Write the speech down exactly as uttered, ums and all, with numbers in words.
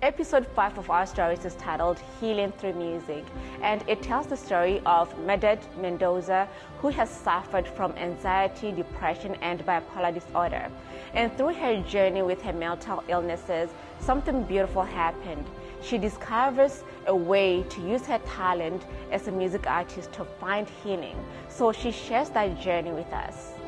Episode five of our stories is titled Healing Through Music, and it tells the story of Madette Mendoza, who has suffered from anxiety, depression, and bipolar disorder. And through her journey with her mental illnesses, something beautiful happened. She discovers a way to use her talent as a music artist to find healing. So she shares that journey with us.